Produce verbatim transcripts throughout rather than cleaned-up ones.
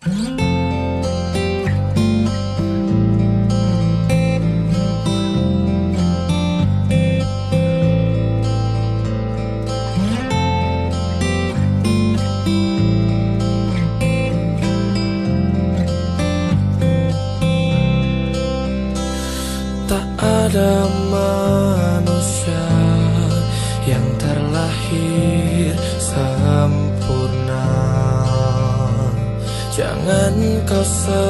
Ada manusia yang terlahir sempurna. Jangan kau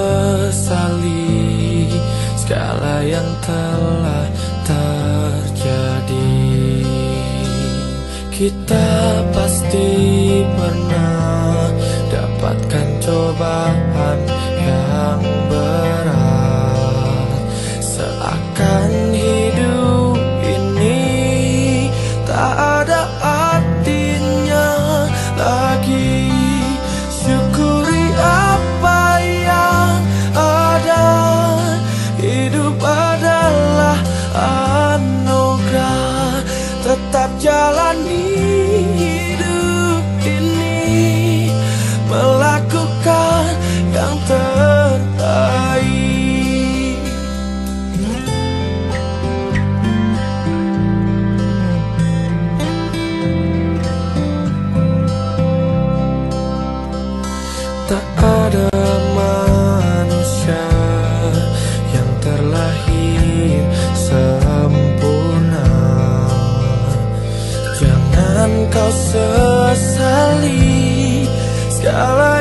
sesali segala yang telah terjadi. Kita pasti pernah dapatkan cobaan yang berat. Seakan hidup ini tak ada artinya lagi. Syukuri apa yang ada. Hidup adalah anugerah. Tetap jalani hidup ini, melakukan yang terbaik. Tak ada manusia yang terlahir sempurna. Jangan kau sesali segala